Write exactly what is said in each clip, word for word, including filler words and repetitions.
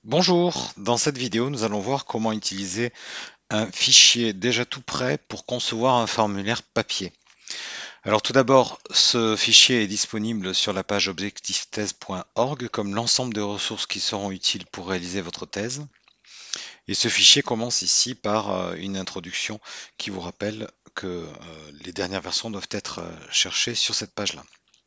Bonjour, dans cette vidéo nous allons voir comment utiliser un fichier déjà tout prêt pour concevoir un formulaire papier. Alors tout d'abord, ce fichier est disponible sur la page objectif thèse point org comme l'ensemble des ressources qui seront utiles pour réaliser votre thèse. Et ce fichier commence ici par euh, une introduction qui vous rappelle que euh, les dernières versions doivent être euh, cherchées sur cette page-là.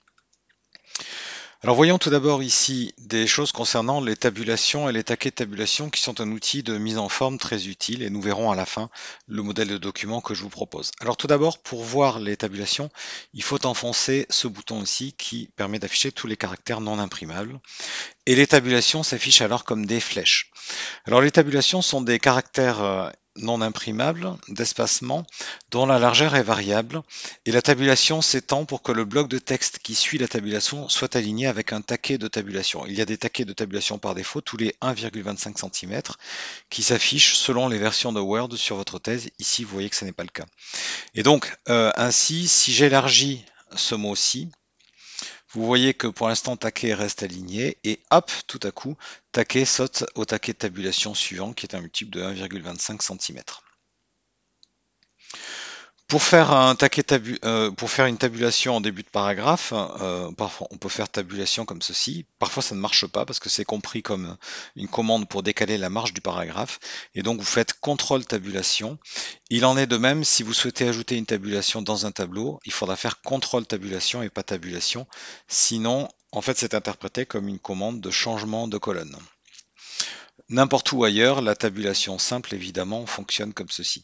Alors voyons tout d'abord ici des choses concernant les tabulations et les taquets de tabulation qui sont un outil de mise en forme très utile et nous verrons à la fin le modèle de document que je vous propose. Alors tout d'abord, pour voir les tabulations, il faut enfoncer ce bouton ici qui permet d'afficher tous les caractères non imprimables et les tabulations s'affichent alors comme des flèches. Alors les tabulations sont des caractères euh, non imprimables d'espacement dont la largeur est variable et la tabulation s'étend pour que le bloc de texte qui suit la tabulation soit aligné avec un taquet de tabulation. Il y a des taquets de tabulation par défaut tous les un virgule vingt-cinq centimètres qui s'affichent selon les versions de Word sur votre thèse. Ici, vous voyez que ce n'est pas le cas. Et donc, euh, ainsi, si j'élargis ce mot-ci, vous voyez que pour l'instant, taquet reste aligné et hop, tout à coup, taquet saute au taquet de tabulation suivant qui est un multiple de un virgule vingt-cinq centimètres. Pour faire, un taquet tabu, euh, pour faire une tabulation en début de paragraphe, euh, parfois on peut faire tabulation comme ceci. Parfois ça ne marche pas parce que c'est compris comme une commande pour décaler la marge du paragraphe. Et donc vous faites contrôle tabulation. Il en est de même si vous souhaitez ajouter une tabulation dans un tableau, il faudra faire contrôle tabulation et pas tabulation. Sinon, en fait, c'est interprété comme une commande de changement de colonne. N'importe où ailleurs, la tabulation simple, évidemment, fonctionne comme ceci.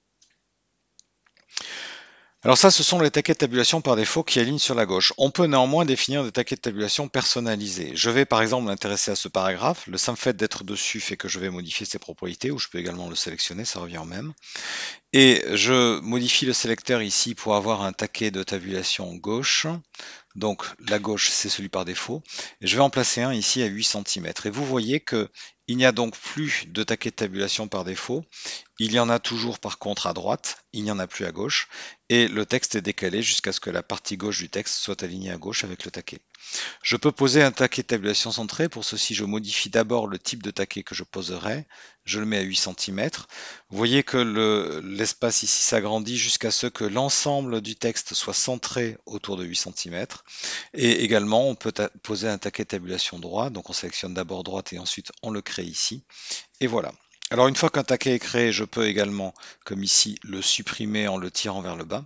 Alors ça, ce sont les taquets de tabulation par défaut qui alignent sur la gauche. On peut néanmoins définir des taquets de tabulation personnalisés. Je vais par exemple m'intéresser à ce paragraphe. Le simple fait d'être dessus fait que je vais modifier ses propriétés, ou je peux également le sélectionner, ça revient au même. Et je modifie le sélecteur ici pour avoir un taquet de tabulation gauche. Donc la gauche, c'est celui par défaut. Et je vais en placer un ici à huit centimètres. Et vous voyez que il n'y a donc plus de taquet de tabulation par défaut. Il y en a toujours par contre à droite, il n'y en a plus à gauche, et le texte est décalé jusqu'à ce que la partie gauche du texte soit alignée à gauche avec le taquet. Je peux poser un taquet de tabulation centré. Pour ceci, je modifie d'abord le type de taquet que je poserai. Je le mets à huit centimètres. Vous voyez que l'espace ici s'agrandit jusqu'à ce que l'ensemble du texte soit centré autour de huit centimètres. Et également, on peut poser un taquet de tabulation droit. Donc on sélectionne d'abord droite et ensuite on le crée ici. Et voilà. Alors une fois qu'un taquet est créé, je peux également, comme ici, le supprimer en le tirant vers le bas.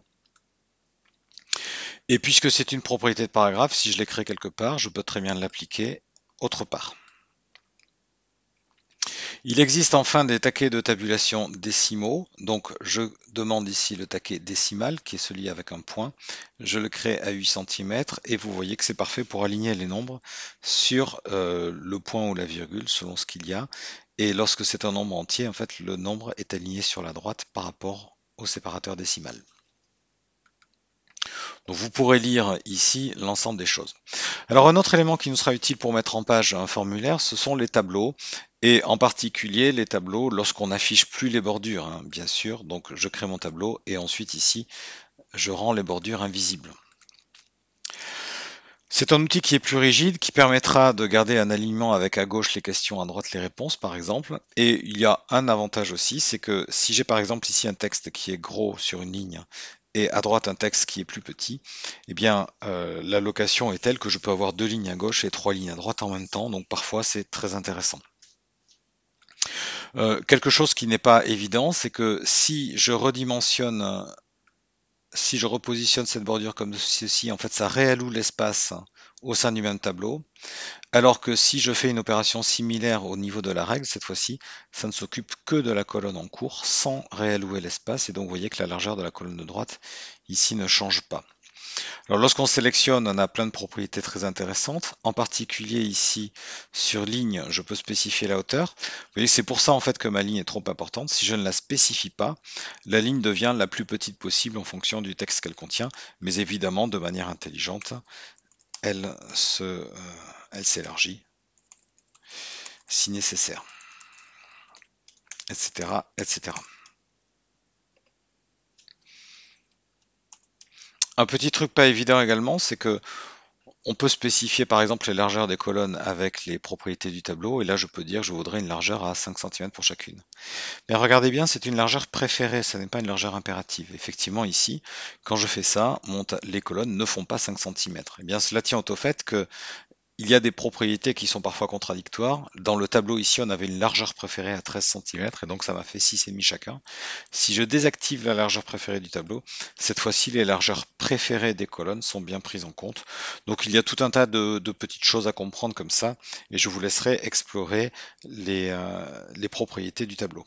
Et puisque c'est une propriété de paragraphe, si je l'ai créé quelque part, je peux très bien l'appliquer autre part. Il existe enfin des taquets de tabulation décimaux. Donc je demande ici le taquet décimal, qui est celui avec un point. Je le crée à huit centimètres et vous voyez que c'est parfait pour aligner les nombres sur euh, le point ou la virgule, selon ce qu'il y a. Et lorsque c'est un nombre entier, en fait, le nombre est aligné sur la droite par rapport au séparateur décimal. Donc vous pourrez lire ici l'ensemble des choses. Alors un autre élément qui nous sera utile pour mettre en page un formulaire, ce sont les tableaux, et en particulier les tableaux lorsqu'on n'affiche plus les bordures, hein, bien sûr. Donc je crée mon tableau et ensuite ici, je rends les bordures invisibles. C'est un outil qui est plus rigide, qui permettra de garder un alignement avec à gauche les questions, à droite les réponses, par exemple. Et il y a un avantage aussi, c'est que si j'ai par exemple ici un texte qui est gros sur une ligne et à droite un texte qui est plus petit, eh bien euh, l'allocation est telle que je peux avoir deux lignes à gauche et trois lignes à droite en même temps, donc parfois c'est très intéressant. Euh, quelque chose qui n'est pas évident, c'est que si je redimensionne, si je repositionne cette bordure comme ceci, en fait ça réalloue l'espace au sein du même tableau. Alors que si je fais une opération similaire au niveau de la règle, cette fois-ci, ça ne s'occupe que de la colonne en cours sans réallouer l'espace. Et donc vous voyez que la largeur de la colonne de droite ici ne change pas. Alors lorsqu'on sélectionne, on a plein de propriétés très intéressantes. En particulier ici, sur ligne, je peux spécifier la hauteur. Vous voyez, c'est pour ça en fait que ma ligne est trop importante. Si je ne la spécifie pas, la ligne devient la plus petite possible en fonction du texte qu'elle contient. Mais évidemment, de manière intelligente, elle se, euh, elle s'élargit si nécessaire, et cetera, et cetera. Un petit truc pas évident également, c'est que On peut spécifier par exemple les largeurs des colonnes avec les propriétés du tableau, et là je peux dire je voudrais une largeur à cinq centimètres pour chacune. Mais regardez bien, c'est une largeur préférée, ce n'est pas une largeur impérative. Effectivement ici, quand je fais ça, mon les colonnes ne font pas cinq centimètres. Eh bien cela tient au fait que il y a des propriétés qui sont parfois contradictoires. Dans le tableau ici, on avait une largeur préférée à treize centimètres et donc ça m'a fait six virgule cinq chacun. Si je désactive la largeur préférée du tableau, cette fois-ci les largeurs préférées des colonnes sont bien prises en compte. Donc il y a tout un tas de, de petites choses à comprendre comme ça et je vous laisserai explorer les, euh, les propriétés du tableau.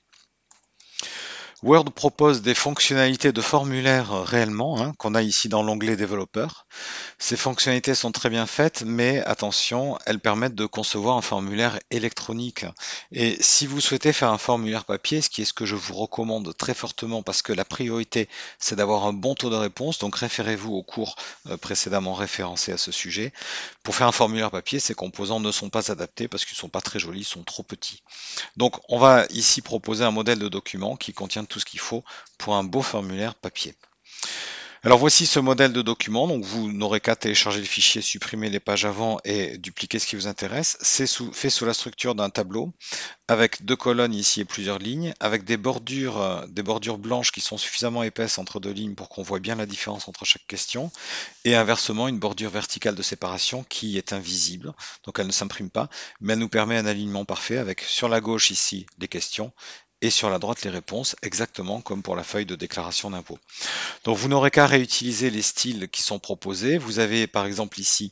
Word propose des fonctionnalités de formulaire euh, réellement, hein, qu'on a ici dans l'onglet développeur. Ces fonctionnalités sont très bien faites, mais attention, elles permettent de concevoir un formulaire électronique. Et si vous souhaitez faire un formulaire papier, ce qui est ce que je vous recommande très fortement, parce que la priorité, c'est d'avoir un bon taux de réponse, donc référez-vous au cours euh, précédemment référencé à ce sujet. Pour faire un formulaire papier, ces composants ne sont pas adaptés parce qu'ils ne sont pas très jolis, ils sont trop petits. Donc on va ici proposer un modèle de document qui contient tout ce qu'il faut pour un beau formulaire papier. Alors voici ce modèle de document, donc vous n'aurez qu'à télécharger le fichier, supprimer les pages avant et dupliquer ce qui vous intéresse. C'est sous, fait sous la structure d'un tableau, avec deux colonnes ici et plusieurs lignes, avec des bordures, euh, des bordures blanches qui sont suffisamment épaisses entre deux lignes pour qu'on voit bien la différence entre chaque question, et inversement une bordure verticale de séparation qui est invisible, donc elle ne s'imprime pas, mais elle nous permet un alignement parfait avec sur la gauche ici les questions, et sur la droite les réponses, exactement comme pour la feuille de déclaration d'impôt. Donc vous n'aurez qu'à réutiliser les styles qui sont proposés. Vous avez par exemple ici,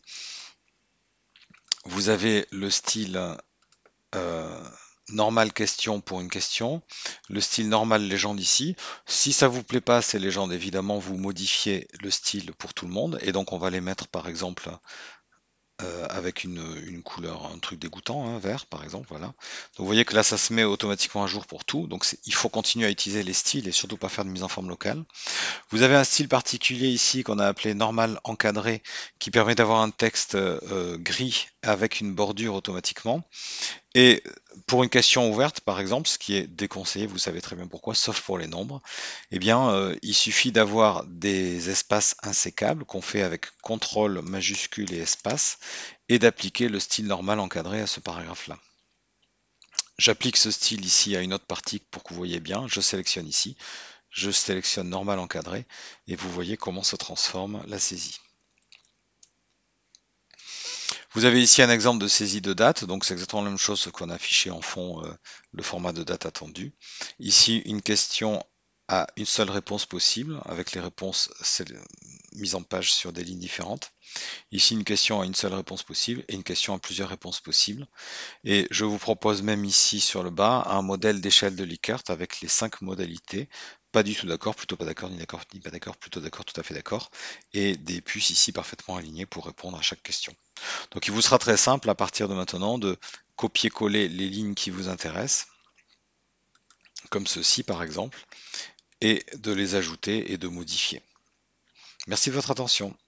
vous avez le style euh, normal question pour une question, le style normal légende ici. Si ça vous plaît pas ces légendes, évidemment vous modifiez le style pour tout le monde et donc on va les mettre par exemple euh, avec une, une couleur, un truc dégoûtant, hein, vert par exemple, voilà. Donc vous voyez que là ça se met automatiquement à jour pour tout, donc il faut continuer à utiliser les styles et surtout pas faire de mise en forme locale. Vous avez un style particulier ici qu'on a appelé normal encadré qui permet d'avoir un texte euh, gris avec une bordure automatiquement. Et pour une question ouverte, par exemple, ce qui est déconseillé, vous savez très bien pourquoi, sauf pour les nombres, eh bien, euh, il suffit d'avoir des espaces insécables qu'on fait avec contrôle majuscule et espace et d'appliquer le style normal encadré à ce paragraphe-là. J'applique ce style ici à une autre partie pour que vous voyez bien. Je sélectionne ici, je sélectionne normal encadré et vous voyez comment se transforme la saisie. Vous avez ici un exemple de saisie de date, donc c'est exactement la même chose qu'on a affiché en fond, euh, le format de date attendu. Ici, une question à une seule réponse possible, avec les réponses mises en page sur des lignes différentes. Ici, une question à une seule réponse possible et une question à plusieurs réponses possibles. Et je vous propose même ici sur le bas un modèle d'échelle de Likert avec les cinq modalités. Pas du tout d'accord, plutôt pas d'accord, ni d'accord, ni pas d'accord, plutôt d'accord, tout à fait d'accord. Et des puces ici parfaitement alignées pour répondre à chaque question. Donc il vous sera très simple à partir de maintenant de copier-coller les lignes qui vous intéressent, comme ceci par exemple, et de les ajouter et de modifier. Merci de votre attention.